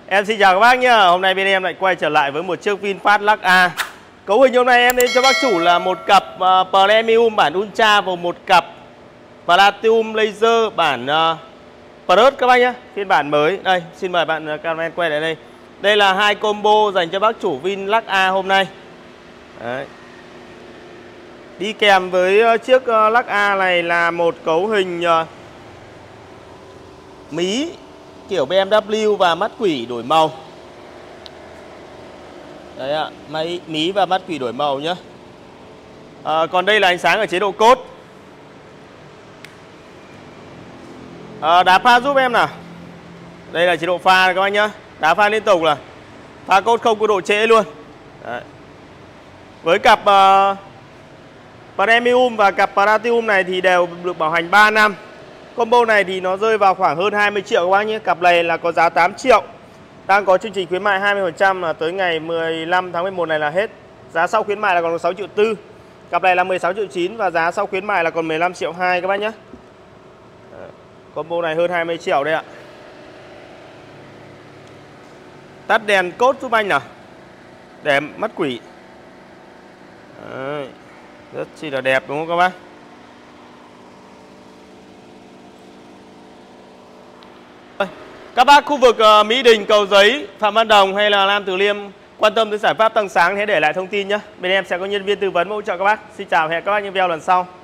Em xin chào các bác nhá. Hôm nay bên em lại quay trở lại với một chiếc VinFast Lux A. Cấu hình hôm nay em đến cho bác chủ là một cặp Premium bản Ultra và một cặp Platinum Laser bản Plus các bác nhá. Phiên bản mới. Đây, xin mời bạn cameraman quay lại đây. Đây là hai combo dành cho bác chủ Vin Lux A hôm nay. Đấy. Đi kèm với chiếc Lux A này là một cấu hình mí kiểu BMW và mắt quỷ đổi màu. Đấy ạ, mí và mắt quỷ đổi màu nhá. Còn đây là ánh sáng ở chế độ cốt. Đá pha giúp em nào. Đây là chế độ pha các bác nhá. Đá pha liên tục là pha cốt không có độ trễ luôn. Đấy. Với cặp Premium và cặp Platinum này thì đều được bảo hành 3 năm. Combo này thì nó rơi vào khoảng hơn 20 triệu các bác nhé. Cặp này là có giá 8 triệu. Đang có chương trình khuyến mại 20% là tới ngày 15 tháng 11 này là hết. Giá sau khuyến mại là còn 6 triệu 4. Cặp này là 16 triệu 9 và giá sau khuyến mại là còn 15 triệu 2 các bác nhé. Combo này hơn 20 triệu đây ạ. Tắt đèn cốt giúp anh nào. Để mắt quỷ. Đấy. Rất chi là đẹp đúng không các bác? Các bác khu vực Mỹ Đình, Cầu Giấy, Phạm Văn Đồng hay là Nam Từ Liêm quan tâm đến giải pháp tăng sáng hãy để lại thông tin nhé. Bên em sẽ có nhân viên tư vấn hỗ trợ các bác. Xin chào và hẹn các bác những video lần sau.